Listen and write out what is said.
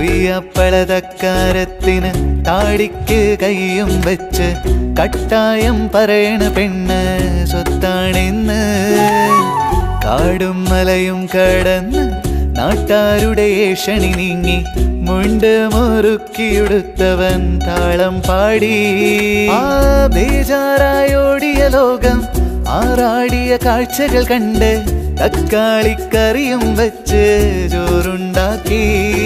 കൊയ്യപ്പളതക്കാരത്തിന് താടിക്ക് കൈയും വെച്ച് കട്ടായം പറയണ പെണ്ണ് സ്വത്താണെന്ന്. കാടും മലയും കടന്ന് നാട്ടാരുടെ ഏഷണി നീങ്ങി മുണ്ട് മുറുക്കിയെടുത്തവൻ താളം പാടി. ആ ബേജാറായോടിയ ലോകം ആറാടിയ കാഴ്ചകൾ കണ്ട് തക്കാളിക്കറിയും വെച്ച് ചോറുണ്ടാക്കി.